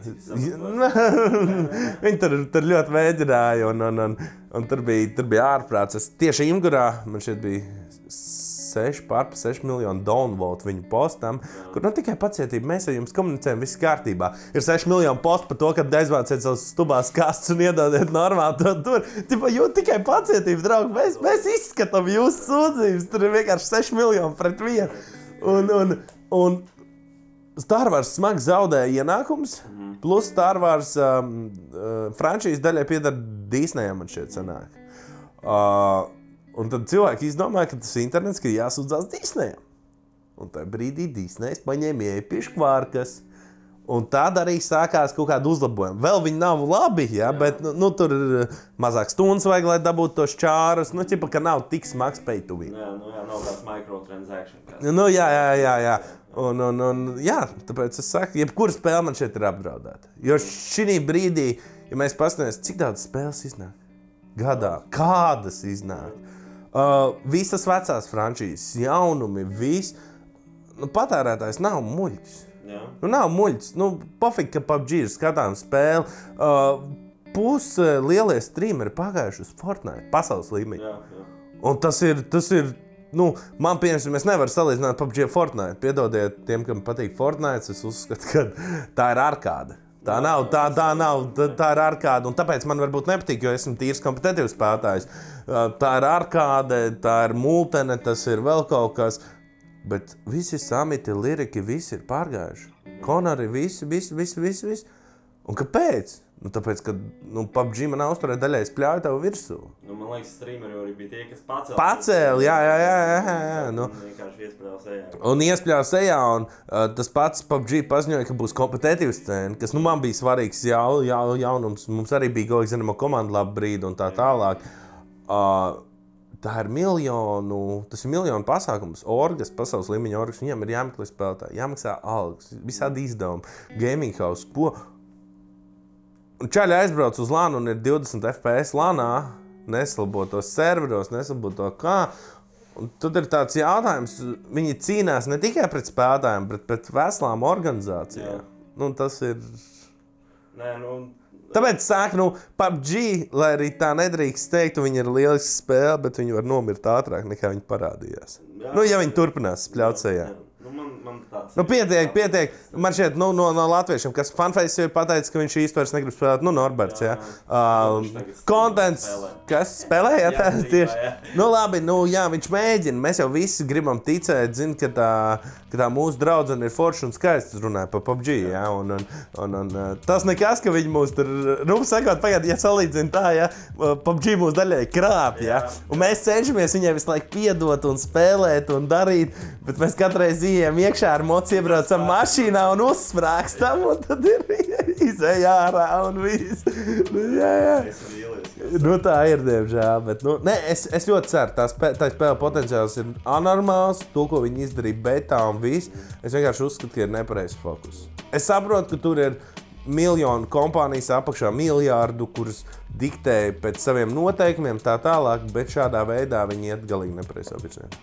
Viņi tur ļoti mēģināja, un tur bija ārprāts. Es tieši Imgurā, man šeit bija 6 miljonu downvote viņu postam, kur tikai pacietība, mēs ar jums komunicējam, viss kārtībā. Ir 6 miljonu postu par to, ka aizvāciet savus stubās kastus un iedodiet normāli to tur. Tikai pacietība, draugi, mēs izskatām jūsu sūdzības, tur ir vienkārši 6 miljoni pret vienu. Un Star Wars smagi zaudēja ienākums, plus Star Wars franšīzes daļai pieder Disneyam, man šeit sanāk. Un tad cilvēki izdomāja, ka tas internets, ka jāsūdzās Disneyam. Un tajā brīdī Disneys paņēma iepieš kvārkas. Un tad arī sākās kaut kāda uzlabojuma. Vēl viņi nav labi, ja, bet tur mazāk stundas vajag, lai dabūtu tos čārus. Ka nav tik smags pay to win. Nav tāds microtransaction. Jā. Jā, tāpēc es saku, jebkura spēle man šeit ir apdraudēta. Jo šī brīdī, ja mēs paskatāmies, cik daudz spēles iznāk gadā, kādas iznāk. Visas vecās franšīzes, jaunumi, viss. Patērētājs nav muļķis. Nav muļķis. Pofīgi, ka PUBG ir skatām spēli. Puse lielie streameri pagājuši uz Fortnite, pasaules līmeņa. Un tas ir, man piemēram, es nevaru salīdzināt PUBG ar Fortnite. Piedodiet tiem, kam patīk Fortnite, es uzskatu, ka tā ir arkāde. Tā ir arkāde, un tāpēc man varbūt nepatīk, jo esmu tīrs kompetitīvs spēlētājs. Tā ir arkāde, tā ir multene, tas ir vēl kaut kas, bet visi samiti, liriki, visi ir pārgājuši. Konari, visi. Un kāpēc? Tāpēc, ka PUBG man uzturē daļai spļauja tev virsū. Man liekas, streameri arī bija tie, kas pacēl, jā. Vienkārši iespļāva sejā. Un iespļāva sejā, un tas pats PUBG paziņoja, ka būs kompetitīvs scēna, kas man bija svarīgs jaunums. Mums arī bija galīgi zināma komanda labu brīdi un tā tālāk. Tā ir tas ir miljonu pasākums. Orgas, pasaules līmeņa orgas, viņiem ir jāmeklē spēlētāji, jāmaksā algas, visādi izdevumi, gaming house, ko. Un čaļi aizbrauc uz LAN un ir 20 FPS LANā, nesalabot tos serveros, nesalabot to kā. Un tad ir tāds jautājums, viņi cīnās ne tikai pret spēlētājiem, bet pret veselām organizācijām. Tas ir... Tāpēc sāk, PUBG, lai arī tā nedrīkst teikt, viņi ir lieliski spēle, bet viņi var nomirt ātrāk, nekā viņi parādījās. Ja viņi turpinās spļaut sejā. Pietiek. Man šeit no latviešiem, kas Funface jau ir pateicis, ka viņš īsti vairs negrib spēlēt, Norberts, jā. Contents, kas spēlēja, tieši. Labi, viņš mēģina. Mēs jau visi gribam ticēt, ka tā mūsu draudzene ir forša un skaisti runāja par PUBG, jā. Un tas nekas, ka viņi mūs tur, sakot, pagād, ja salīdzina tā, jā, PUBG mūs daļai krāp, jā. Un mēs cenšamies viņai visu laiku piedot un spēlēt un darīt, bet mēs katreiz ejam iekšā ar moci, iebraucam mašīnā un uzsprākstam, un tad ir izej ārā un viss. Jā. Tā ir, diemžēl, bet, es ļoti ceru, tā spēle potenciāls ir anormāls, to, ko viņi izdarīja betā un viss. Es vienkārši uzskatu, ka ir nepareizs fokus. Es saprotu, ka tur ir miljonu kompānijas apakšā, miljārdu, kuras diktē pēc saviem noteikumiem tā tālāk, bet šādā veidā viņi iet galīgi nepareizā virzienā.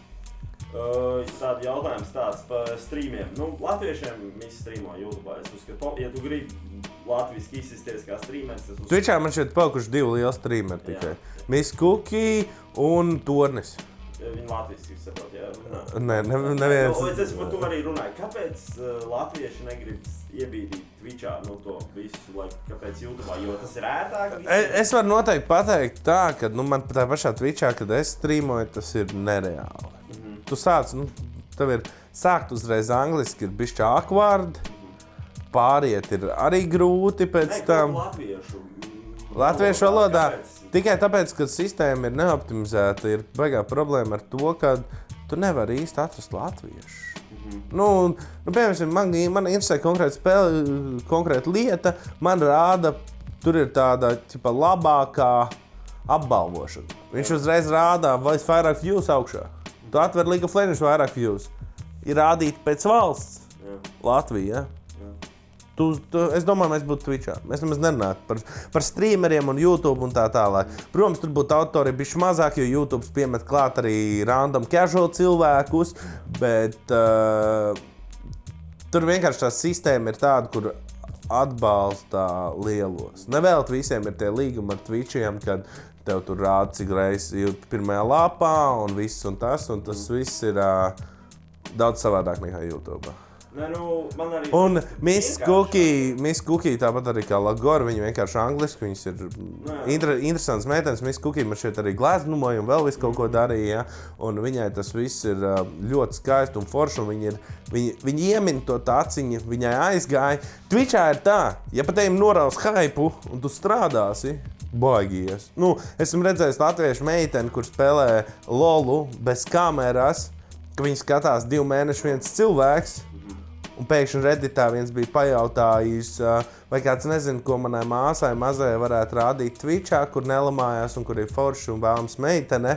Tādi jautājums tāds par streamiem. Latviešiem visi streamo YouTube. Es uzskatu, ja tu gribi latviski izsisties kā streameris, tas Twitchā man šeit palikuši 2 lieli streameri tikai. Miss Cookie un Tornis. Viņi latviski saprot, jā? Neviens. Es par to arī runāju. Kāpēc latvieši negrib iebīdīt Twitchā to visu laiku? Kāpēc YouTube? Jo tas ir ētāk? Es varu noteikti pateikt tā, ka man tā pašā Twitchā, kad es streamoju, tas ir nereāli. Tu sāc, tev ir sākt uzreiz angliski, ir bišķi awkward, pāriet ir arī grūti pēc tam. Latviešu valodā. Tikai tāpēc, ka sistēma ir neoptimizēta, ir baigā problēma ar to, ka tu nevari īsti atrast latviešu. Piemēram, man interesē konkrēta spēle, konkrēta lieta, man rāda, tur ir tāda labākā apbalvošana. Viņš uzreiz rādā vairāk views augšā. Tu atver League of Legends vairāk views. Ir rādīti pēc valsts. Latvija, ja? Es domāju, mēs būtu Twitchā. Mēs nemaz nerunātu par streameriem un YouTube un tā tālāk. Protams, tur būtu autori bišķi mazāk, jo YouTube piemet klāt arī random casual cilvēkus, bet tur vienkārši tā sistēma ir tāda, kur atbalsta lielos. Nevēlt visiem ir tie līgumi ar Twitchiem, kad tev tur rāda, cik reizes ir pirmajā lapā un viss un tas viss ir daudz savādāk nekā YouTube. Nē, nu, man arī... Un Miss Cookie, tāpat arī kā Lagora, viņi vienkārši angliski, viņas ir interesants meitenes. Miss Cookie man šeit arī gleznumoja un vēl visu kaut ko darīja, ja? Un viņai tas viss ir ļoti skaisti un forši, un viņi iemin to taciņu, viņai aizgāja. Twitchā ir tā, ja pat ejam noraus hypu un tu strādāsi, baigies. Nu, esmu redzējis latviešu meiteni, kur spēlē LOLu bez kameras, ka viņi skatās 2 mēnešu viens cilvēks, un pēkšņi Redditā viens bija pajautājis, vai kāds nezina, ko manai māsai mazajai varētu rādīt Twitchā, kur nelamājās un kur ir forši un vēlams meitene.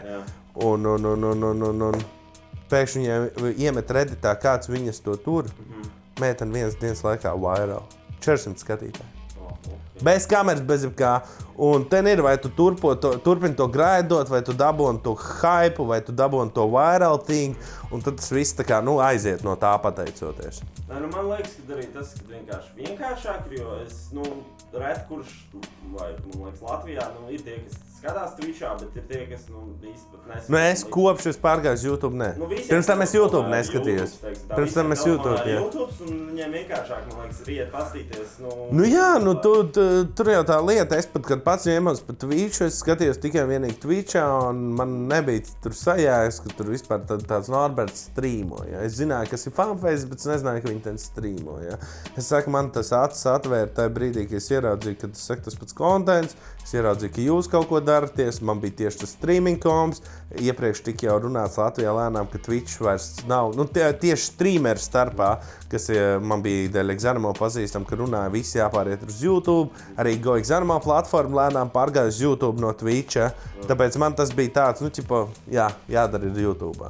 Un pēkšņi viņai iemet Redditā, kāds viņas to tur. Meitene vienas dienas laikā viral. 400 skatītāji. Bez kameras, bez jebkā. Un ten ir, vai tu turpini to graidot, vai tu daboni to hype, vai tu daboni to viral thing, un tad tas viss tā kā, aiziet no tā pateicoties. Nē, man liekas, ka arī tas, ka vienkāršāk ir, jo es, reti kurš, vai, man liekas, Latvijā, ir tie, kas skatās Twitchā, bet ir tie, kas, īsti pat neskatās. Es kopš es pārgāju YouTube, ne. Pirms tam es YouTube neskatījos. Pirms tam es YouTube, jā. YouTube, un viņiem vienkāršāk, man liekas, ir iet pastīties, Jā, tur jau tā lieta, es pat, kad pats ņēmos pa Twitchu, es skatījos tikai vienīgi Twitchā, un man nebija tur sajājas, ka tur vispār tāds Norberts strīmo, ja. Es zināju, kas ir fanface, bet es nezināju, ka viņi ten strīmo, ja. Es saku, man tas acis atvēra tajā brīdī, ka es ieraudzīju, ka tas pats kontents, es ieraudzīju, ka jūs kaut ko daraties, man bija tieši tas streaming koms, iepriekš tik jau runāts Latvijā lēnām, ka Twitch vairs nav, tieši streameru starpā, kas man bija dēļ Exanimo pazīstam, ka runāja visi jāpāriet uz YouTube, arī Go Exanimo platforma lēnām pārgāja uz YouTube no Twitcha, tāpēc man tas bija tāds, jādara ir YouTube'ā,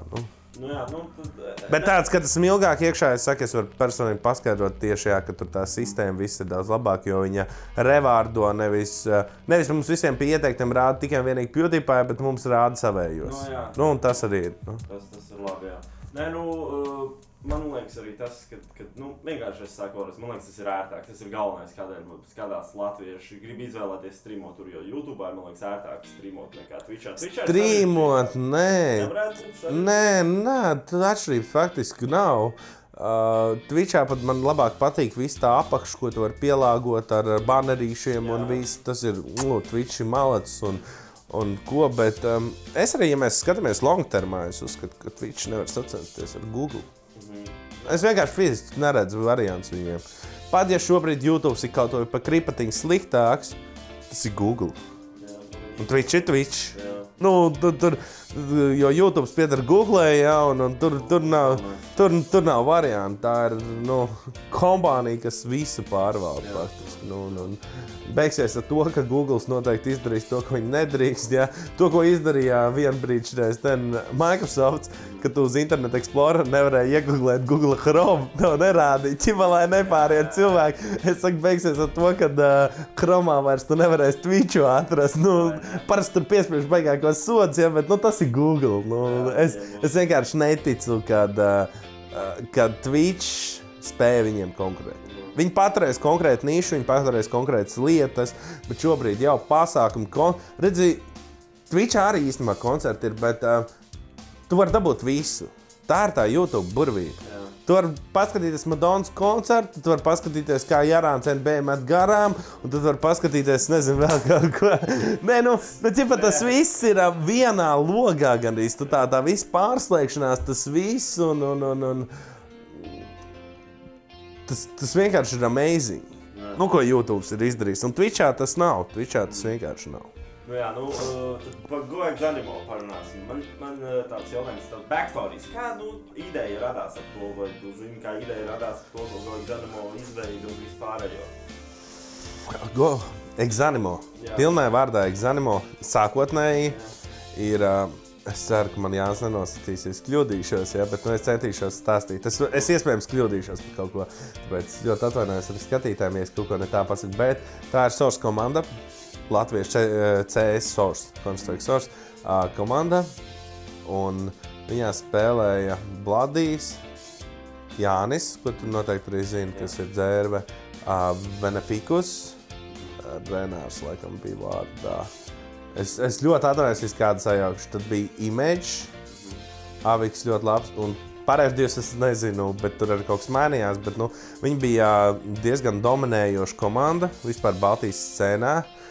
Bet tāds, kad esmu ilgāk iekšā, es saku, es varu personīgi paskaidrot tieši, ka tur tā sistēma viss ir daudz labāk, jo viņa revārdo nevis mums visiem pie ieteiktiem rāda tikai vienīgi PewDiePie, bet mums rāda savējos. Un tas arī ir. Tas ir labi, jā. Nē, man liekas arī tas, ka vienkārši es saku, man liekas, tas ir ērtāk, tas ir galvenais, kādēļ skatās latvieši grib izvēlēties streamot tur, jo YouTube'ā man liekas ērtāk streamot nekā Twitchā. Streamot, nē, atšķirības faktiski nav. Twitchā pat man labāk patīk viss tā apakš, ko tu vari pielāgot ar banerīšiem un viss, tas ir, Twitch ir malacis un ko, bet es arī, ja mēs skatāmies long-termā, es uzskatu, ka Twitch nevar sacensties ar Google. Es vienkārši fiziski neredzu variants viņiem. Pat ja šobrīd YouTube ir kaut ko pa kripatiņu sliktāks, tas ir Google. Un Twitch ir Twitch. Jo YouTube pieder Googlei, un tur nav variantu. Tā ir kompānija, kas visu pārvalda faktiski. Beigsies ar to, ka Google noteikti izdarīs to, ko viņi nedrīkst. Ja? To, ko izdarīja vienu brīdi šreiz Microsoft, ka tu uz Internet Explorer nevarēji iegooglēt Google Chrome. To nerādīja, ķipa, lai nepāriet cilvēki. Es saku, beigsies ar to, ka Chromā vairs tu nevarēsi Twitchu atrast. Parasti tur piespiež baigākos sods, ja? Bet tas ir Google. Es vienkārši neticu, kad Twitch spēja viņiem konkurēt. Viņi paturēs konkrētu nišu, viņi paturēs konkrētas lietas, bet šobrīd jau pasākumi... Redzi, Twitchā arī īstenībā koncerti ir, bet tu vari dabūt visu. Tā ir tā YouTube burvība. Tu vari paskatīties Madonnas koncertu, tu vari paskatīties, kā Jarāns NBA met garām, un tu vari paskatīties, nezinu, vēl kaut ko. Nē, ķipa, tas viss ir vienā logā gandrīz. Tu tā viss pārslēgšanās, tas viss un Tas vienkārši ir amazing. Ko YouTube ir izdarījis. Un Twitchā tas nav. Twitchā tas vienkārši nav. Tad par Go Exanimo parunāsim. Man tāds jautājums, tāds backstories. Kā ideja radās ar to? Vai tu zini, kā ideja radās ar to Go Exanimo izveidu un vispārējo? Go Exanimo. Pilnajā vārdā Exanimo sākotnēji ir... Es ceru, ka man Jānis nenosacīs, es kļūdīšos, bet es centīšos stāstīt. Es iespējams kļūdīšos par kaut ko, tāpēc ļoti atvainojos arī skatītājiem, ja es kaut ko ne tā pasaku. Bet tā ir Source komanda, latviešu CS Source, Counter-Strike Source komanda. Un viņā spēlēja Bloodies, Jānis, ko tu noteikti arī zini, kas ir dzērve. Benefikus, Renārs, laikam, bija vārdā. Es ļoti atvainojos, kādu sajaukšu. Tad bija Image, Aviks ļoti labs, un pārējos divus es nezinu, bet tur arī kaut kas mainījās. Bet, viņi bija diezgan dominējoša komanda vispār Baltijas scēnā.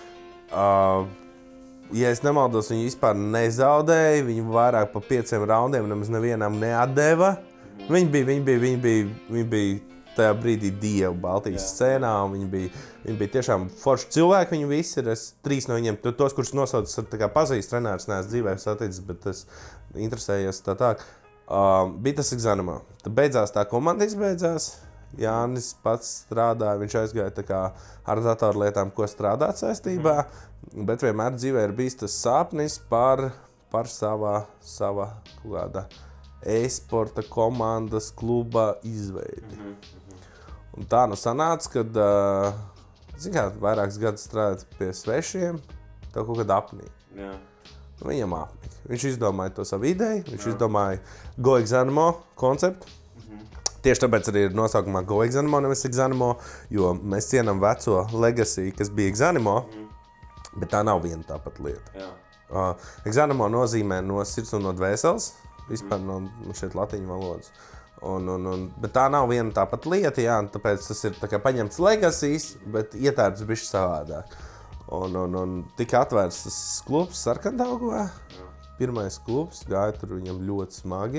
Ja es nemaldos, viņi vispār nezaudēja, viņi vairāk pa 5 raundiem nemaz nevienam neatdeva. Viņi bija tajā brīdī dievu Baltijas scēnā, un viņi bija tiešām forši cilvēki, viņi visi ir. Es 3 no viņiem, tos, kurus nosaucis, pazīst, Renārs neesmu dzīvē saticis, bet es interesējos tā. Bija tas Exanimā. Tad beidzās tā komanda izbeidzās. Jānis pats strādāja, viņš aizgāja tā kā ar datorlietām, ko strādāt saistībā, bet vienmēr dzīvē ir bijis tas sapnis par sava kāda e-sporta komandas kluba izveidi. Un tā sanāca, kad vairākus gadus strādāt pie svešiem, tev kaut kāda apnīja. Viņam apnika. Viņš izdomāja to savu ideju, viņš izdomāja Go Exanimo konceptu. Tieši tāpēc arī ir nosaukumā Go Exanimo, nevis Exanimo, jo mēs cienam veco legacy, kas bija Exanimo, bet tā nav viena tāpat lieta. Exanimo nozīmē no sirds un no dvēseles, vispār no šeit latiņu valodas. Bet tā nav viena tāpat lieta, jā, tāpēc tas ir tā kā paņemts legacies, bet ietērts bišķi savādāk. Un tika atvērts tas klubs Sarkandaugavā. Pirmais klubs, gāja tur viņam ļoti smagi.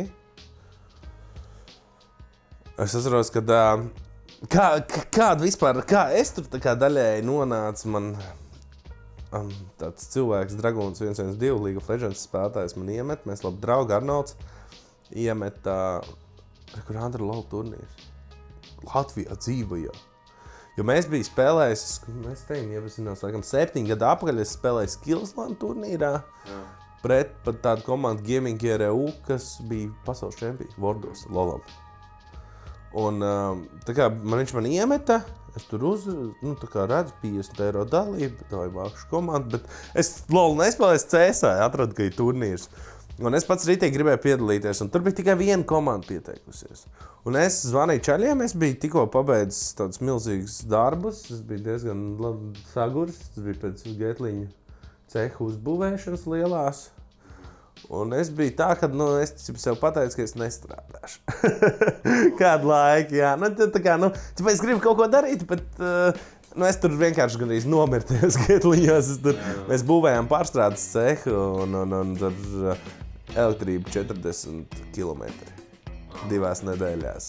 Es atceros, kad kā es tur tā kā daļēji nonācu, man tāds cilvēks, Dragons 112 League of Legends spēlētājs man iemet, mēs labi draugi Arnolds iemet kur Andra LOL turnīrs. Latvijā dzīvajā. Jo mēs bija spēlējis, mēs teim iepazinās, laikam 7 gadu apakaļ, es spēlēju Skillsland turnīrā pret pat tādu komandu Gaming RU, kas bija pasaules čempions Vordos, LOLam. Un tā kā viņš man iemeta, es tur tā kā redzu 50 eiro dalību, tā vai mākšu komandu, bet es LOL nespēlēju CS-ā, atradu, ka ir turnīrs. Un es pats rītīgi gribēju piedalīties, un tur bija tikai viena komanda pieteikusies. Un es zvanīju čaļiem, es biju tikko pabeidzis tādus milzīgus darbus, es biju diezgan sagurs, tas bija pēc Getliņu cehu uzbūvēšanas lielās. Un es biju tā, ka es sev pateicu, ka es nestrādāšu. Kādu laiku, jā. Es gribu kaut ko darīt, bet es tur vienkārši gandrīz nomirties Getliņos. Mēs būvējām pārstrādes cehu un tur elektrība 40 kilometri 2 nedēļās.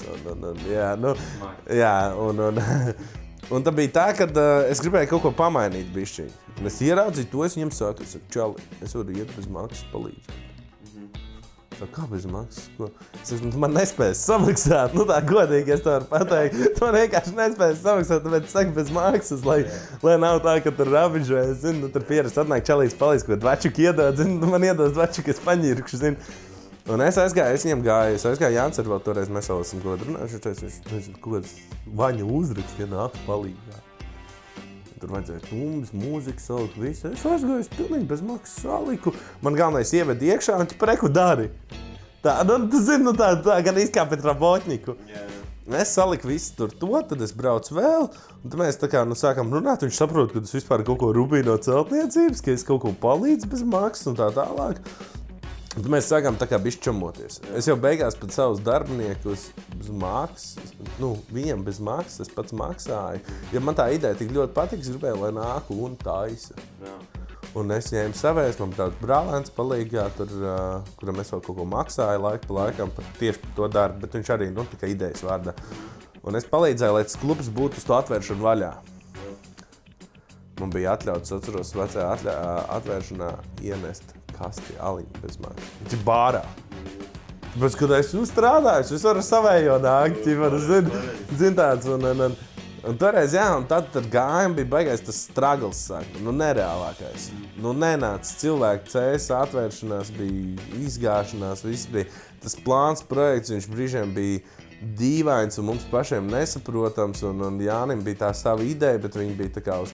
Un tā bija tā, ka es gribēju kaut ko pamainīt bišķiņ. Un es ieraudzīju to, es viņam saku, čali, es varu iet bez maksas palīdzēt. Kā bez maksas? Es saku, man nespējas samaksāt. Tā godīgi es to varu pateikt. To vienkārši nespējas samaksāt, tāpēc saku bez maksas, lai nav tā, ka tur rabižojas. Tur pierast atnāk čalīts palīdz, ko dvačuki iedod. Man iedos dvačuki, es paņirkšu, Un es aizgāju Jānis ar vēl toreiz, mēs vēl esam kaut runājuši. Viņš teica, kaut kāds Vaņa uzraksts, ja nāk palīgā. Tur vajadzēja tumbas, mūziku salikt, visu. Es aizgāju, es pilnīgi bez maksas saliku. Man galvenais ieved iekšā, un tu preku dari. Tu zini, tā gan izkā pēc Rabotņiku. Es saliku visu tur to, tad es braucu vēl, un tad mēs tā kā sākam runāt, viņš saprot, ka es vispār kaut ko rubīju no celtniecības, ka es kaut ko palīdzu bez maksas un tā tālāk. Un tad mēs sākām tā kā bišķi čamoties. Es jau beigās pat savus darbiniekus bez maksas, viņiem bez maksas, es pats maksāju. Ja man tā ideja tik ļoti patīk, es gribēju, lai nāku un taisa. Un es ņēmu savējus, man tāds brālēns palīgā, kuram es vēl kaut ko maksāju laiku pa laikam tieši par to darbu, bet viņš arī, tikai idejas vārdā. Un es palīdzēju, lai tas klubs būtu uz to atvēršanu vaļā. Man bija atļauts, atceros, vecajā atvēršanā ienest kasti aliņu bez maksas. Viņš ir bārā. Bet, kad es strādāju, es varu savējo nākt, zin tāds. Un toreiz, jā, un tad gājām, bija baigais tas struggles, nereālākais. Nenāca cilvēku CS atvēršanās, bija izgāšanās, viss bija tas plāns projekts, viņš brīžiem bija dīvains un mums pašiem nesaprotams, un Jānim bija tā sava ideja, bet viņi bija tā kā uz